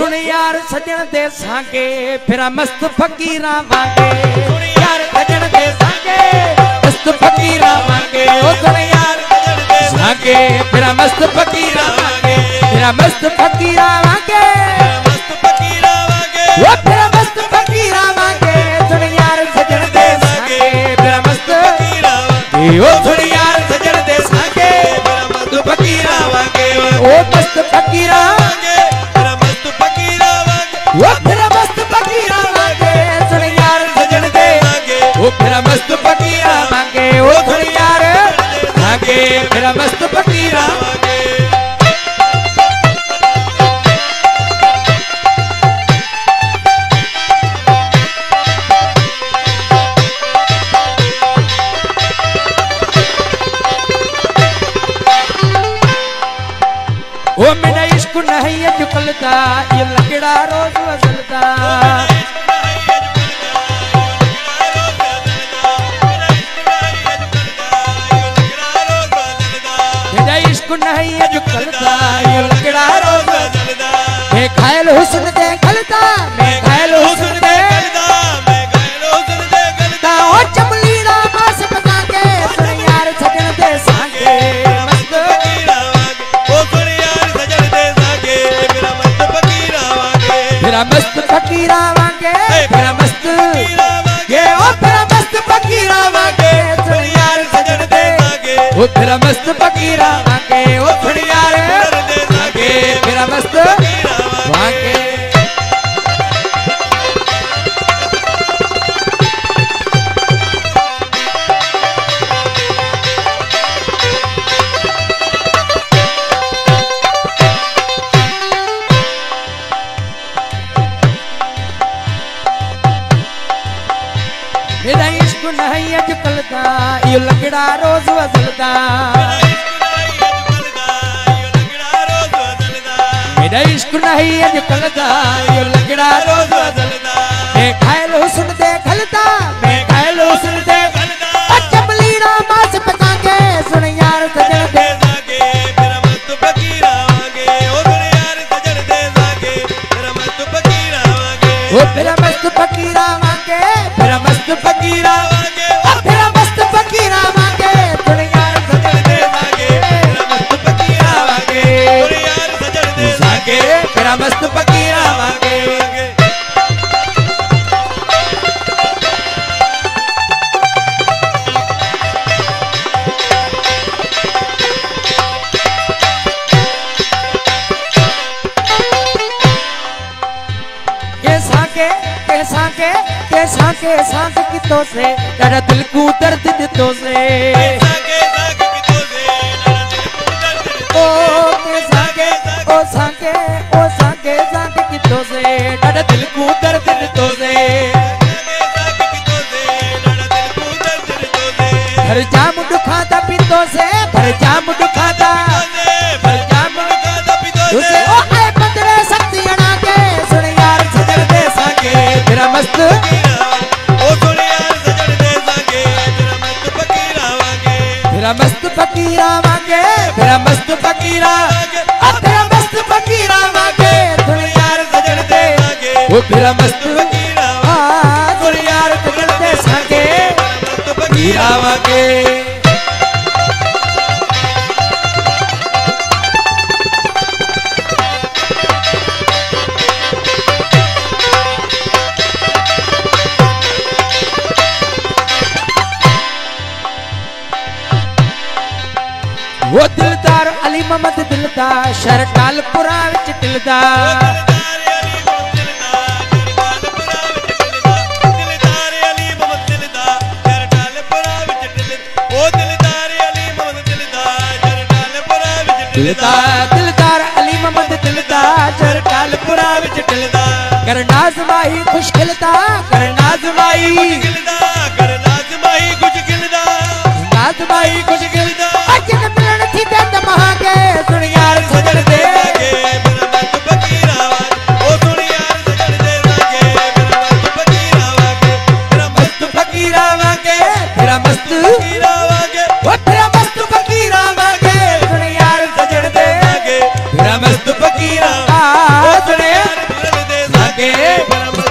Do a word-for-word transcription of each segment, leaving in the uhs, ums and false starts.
सुन यार सजन दे सांगे फिर मस्त फकीरा मांगे यार सजन दे सांगे मस्त फकीरा मांगे ओ सुन यार सांगे फिर मस्त फकीरा मांगे फिर मस्त फकीरा मांगे मस्त फकीरा मांगे वो फिर मस्त फकीरा मांगे सुन यार सजन दे सांगे फिर मस्त फकीरा मांगे ओ सुन यार सजन दे सांगे फिर मस्त फकीरा मांगे ओ मस्त फकीरा वो फिर मस्त फकीरा मांगे सुन यार सजन दे वो फिर मस्त फकीरा मांगे वो सुन यार मांगे फिर मस्त फकीरा मांगे वो मेरा इश्क नहीं है चुकलता ये लकड़ा रोज वसलता मेरा इश्क नहीं है चुकलता ये लकड़ा रोज वसलता मैं घायल हुस्न दे गलता मैं घायल हुस्न दे गलता मैं घायल हुस्न दे गलता ओ चमलीला मास पका के सुन यार सजन दे सांगे मस्त फकीरा मांगे ओ सुन यार सजन दे सांगे मेरा मस्त फकीरा मांगे मेरा मस्त फकीरा मांगे मेरा मस्त ये ओ मेरा मस्त फकीरा मांगे सुन यार सजन दे सांगे ओ मेरा मस्त फकीरा मांगे ओ सुन यार दे सांगे मेरा मस्त फकीरा मांगे मेरा इश्क नहीं है चुकलता ये लकड़ा रोज वसलता मेरा इश्क नहीं है चुकलता ये लकड़ा रोज वसलता मैं घायल हुस्न दे गलता मैं घायल हुस्न दे गलता चमलीला मास पका के सुन यार सजन दे सांगे मेरा मस्त फकीरा मांगे ओ सुन यार सजन दे सांगे मेरा मस्त फकीरा मांगे ओ मेरा मस्त फकीरा मांगे मेरा मस्त फकीरा मांगे ओ मेरा मस्त फकीरा मांगे सुन यार सजन दे सांगे मेरा मस्त फकीरा मांगे सुन यार सजन दे सांगे मेरा मस्त फकीरा मांगे के कैसा के कैसा के सांग कितो से तेरा दिल को दर्द दितो से ओ कैसा के ओ सांगे ओ सांगे सांग कितो से तेरा दिल को दर्द दितो से भर जाम दुखाता पितो से भर जाम दुखाता भर जाम दुखाता पितो से ओ आए बंदरे शक्ति अना के सुन यार सजन दे सांगे मेरा मस्त ओ सुन यार सजन दे सांगे मेरा मस्त फकीरा मांगे मेरा मस्त फकीरा मांगे मेरा मस्त फकीरा अब मेरा मस्त फकीरा मांगे सुन यार सजन दे सांगे ओ मेरा मस्त फकीरा हां सुन यार सजन दे सांगे मस्त फकीरा मांगे वो दिलदार अली मोहम्मद दिलदार शहर टालपुरा विच दिलदा दिलदार अली मोहम्मद दिलदार शहर टालपुरा विच दिलदा कर नाज़माई खुश खिलदा कर नाज़माई कर नाज़माई खुश खिलदा नाज़माई खुश खिलदा अजन मिलन थी ते तमहागे सुन यार सजन दे मेरा मस्त फकीरा ओ सुन यार सजन दे लागे मेरा मस्त फकीरा वागे मेरा मस्त फकीरा वागे मेरा मस्त फकीरा वागे ओ तेरा मस्त फकीरा वागे सुन यार सजन दे लागे मेरा मस्त फकीरा ओ सुन यार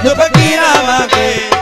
खुद फकीरा वांगे